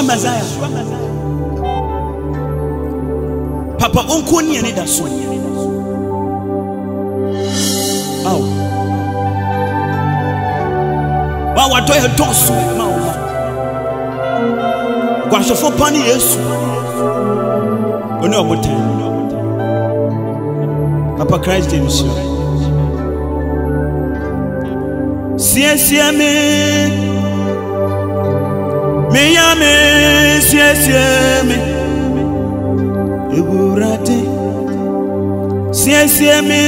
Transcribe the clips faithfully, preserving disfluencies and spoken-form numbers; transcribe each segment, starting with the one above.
Messiah. Papa unko ni ani da so. Aw. Wa wa do e do so ma o. Kwa so fo pani Yesu. Oni obotan. Papa Christ James. Siesie me. Me ya me siesie me. Eburate. Siesie me.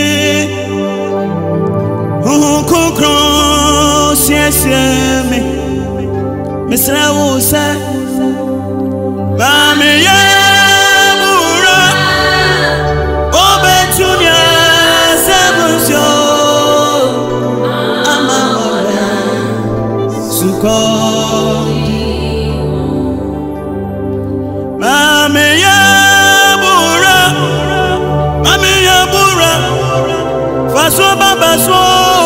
Oh, kokro siesie me. Misra usa. Ba me ya bura. Obetunya sabunso. Amara. Suko. Mame ya bura. Mame ya bura. Faso baba so.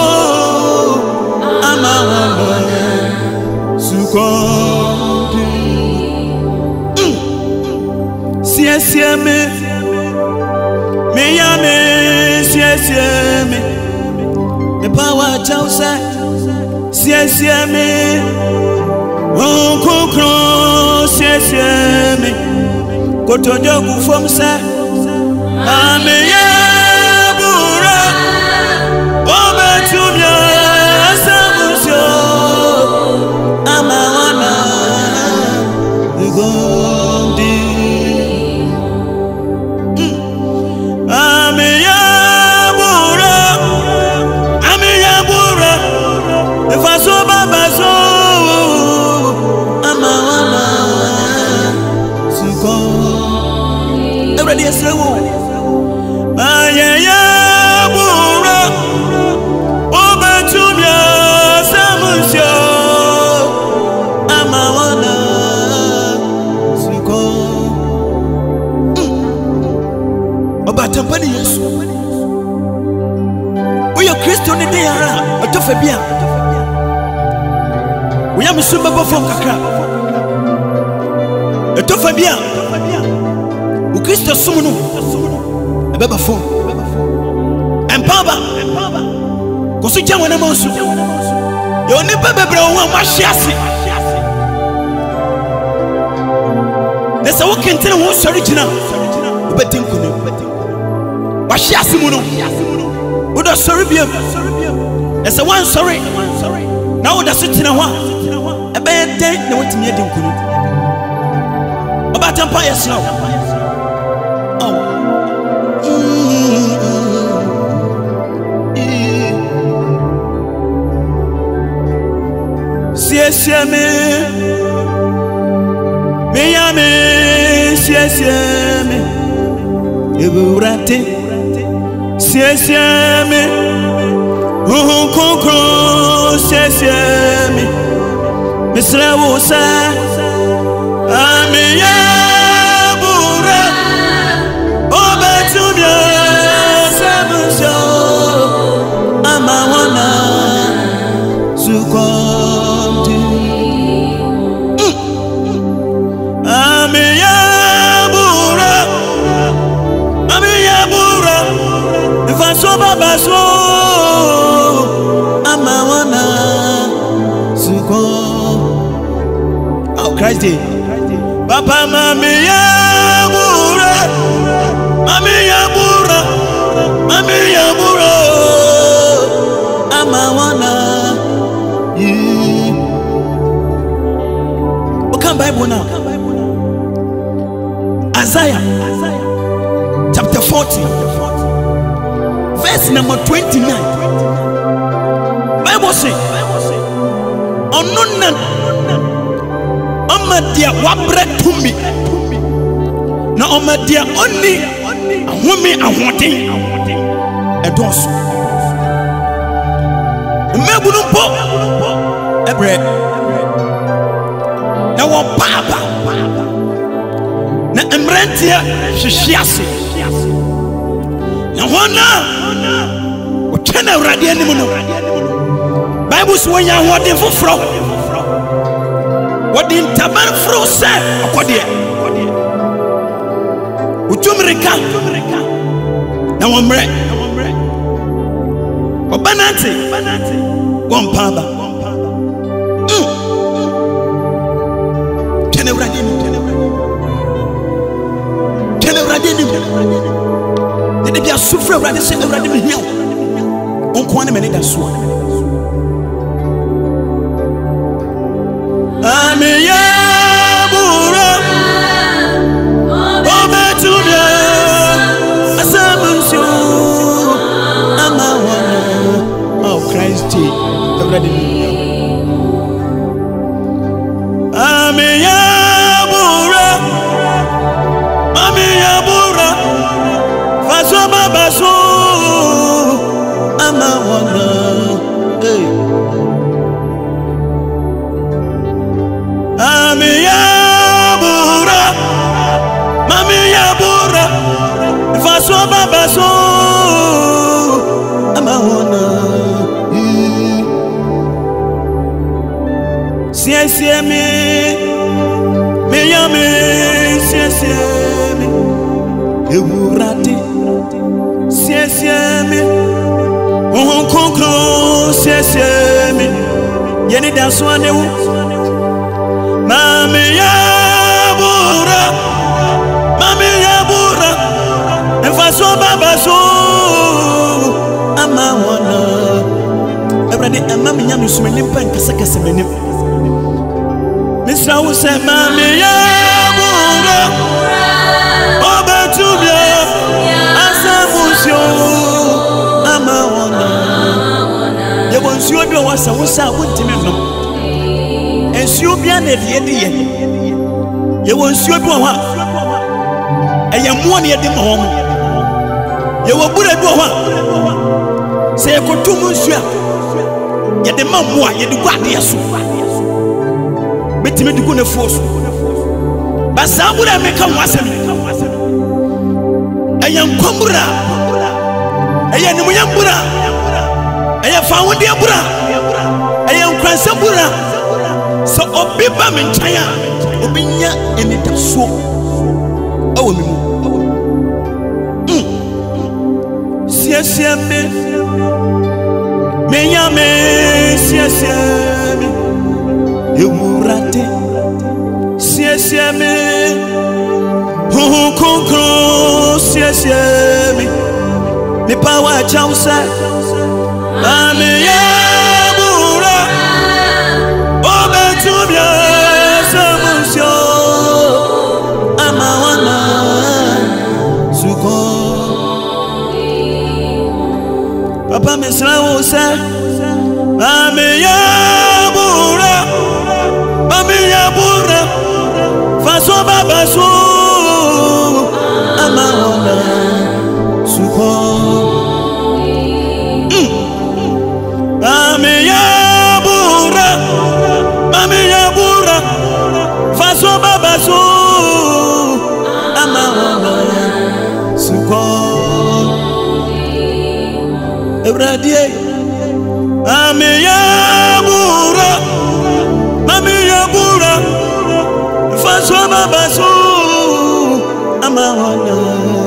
Siesie me, me ya me, siesie me, me power chausa, siesie me, oh kokro, siesie me, kotojo kufomsa, ame ya bura, obetumya samusyo, ama wana, gondi. Tampani Yesu. Oyo Kristo ni de ara, otofa bia. Oya misumba bofo kakra. Otofa bia. O Kristo sumunu. Ebeba fo. Empaba. Kosu je wona monsu. Yo ni bebebre wo ma hyiase. Desa wo kentene wo sori gina. Obetin kunu. Washiasi muno. Udo sorry biam. Ese one sorry. Now uda sitina wa. Ebe den na wetimi edi nkunu. Oba tampa yesno. Oh. Siesie me. Me ya me siesie me. Eburate. Siesie me, oh kokro siesie me, misra wosa, ame ya bura, obetumya samusyo, amawana sukonti, ame ya bura, ame ya bura. Faso baba so amawana suko. Oh Christ day. Papa mami ya bura, mami ya bura, mami ya bura, amawana. Okay, Bible now. Isaiah, chapter forty. Verse number twenty-nine. Bible say, "Onunan, amadia wabre tumi, na amadia oni, ahumi ahoten, edoso. Mebunumpo, ebre, na wapaba, na emrentia shishiasi, na wana." Uchena uradi animu no. Bible say when you are wording for fraud. What the taban fro say akode utumrika na womre obanante wompaba tene urade ni tene urade ni de bia sufre urade se urade me hiao onko ane me ne da so Amiya bura obetumya asamunsu amawana oh Christ already Amiya bura Amiya bura faso babaso amawana hey Amiya bura Mamiya bura faso babaso amahona Siesie mi me yame siesie mi ewurade siesie mi ohun konkro siesie mi yeni daso anewu Mami ya bura Mami ya bura Enfaso babaso Ama wana Ebrade mami nyami sumeni pen kasa kasa menim Misra use mami ya bura Obatubia Asa musyo Ama wana Yewo nsyo bi wasa wasa wuntime no Ensio bia na de de ye ye won nsuo bi ho a eye mo ne de mo ho ye wo bura bi ho a se ekotum nsuo ye de ma mo a ye de guade ye so betime de go na fuo ba sa bura me ka mo asem eye nkombura eye nimu ya bura eye fa wode bura eye nkransa bura so obiba menchaya obinya enita so awo mi mu mm siesie me menya me siesie me ewurate siesie me hu konkro siesie me me power chausa amiya Papa mesra wo sa Amiya bura Amiya bura faso babaso amawana suko Amiya bura Amiya bura faso babaso amawana suko Ebradie Amiya bura Amiya bura faso babaso amawana